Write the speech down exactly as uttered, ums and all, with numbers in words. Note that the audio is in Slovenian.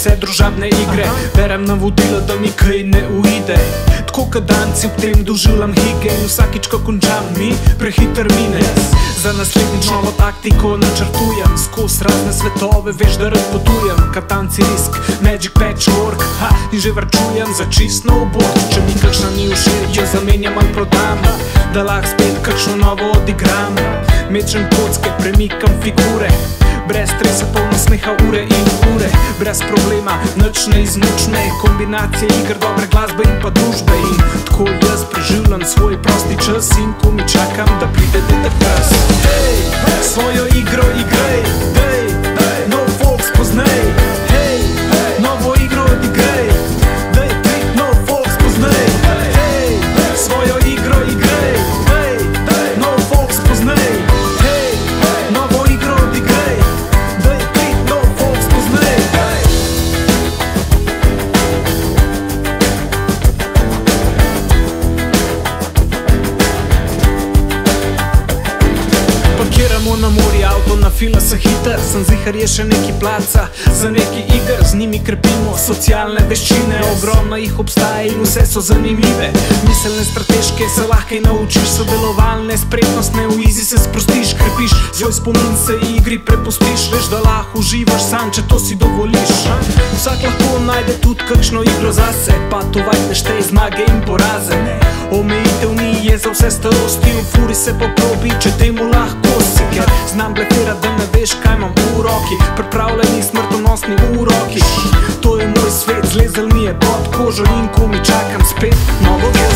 vse družabne igre. Berem navodila, da mi kaj ne uide, tako kad danci ob tem doživljam hige. In vsakič, ko končam, mi prehiter mine. Za naslednjič novo taktiko načrtujem, skoz razne svetove, veš da rad potujem. Katanci risk, magic patchwork, ha, in že varčujem za čist nov bord. Če mi kakšna ni všeč, jo zamenjam ali prodam, da lahko spet kakšno novo odigram. Mečem kocke, premikam figure, brez stresa, polno smeha ure in ure. Brez problema, nič ne izmučne, kombinacije iger, dobre glasbe in pa družbe. In tako jaz preživljam svoj prosti čas, in ko mi čakam, da pride dedek čas. Hej, svojo igro igraj, dej, nov folk spoznaj. Hej, novo igro odigraj, dej, dej, nov folk spoznaj. Hej, svojo igro igraj, dej, nov folk spoznaj. Hej, novo igro odigraj, dej, dej, nov folk spoznaj. Parkiramo na morje, avto na fila se hiter, sem zihar je še neki placa za neki iger. Z njimi krepimo socialne veščine, ogromno jih obstaja in vse so zanimive. Miselne, strateške, se lahko naučiš, sodelovalne, spretnostne, v easy se sprostiš, krepiš svoj spomin, se igri prepustiš. Veš, da lahko uživaš sam, če to si dovoliš. Vsak lahko najde tudi kakšno igro zase, pa to vaj ne štej zmage in poraze. Omejitev ni, je za vse starosti, v furi se poprobi, če temu lahko si. Ker znam blefirat, da ne veš, kaj imam v roki, pripravljeni smrtonosni uroki. To je moj svet, zlezel mi je pod kožo, in ko mi čakam spet novo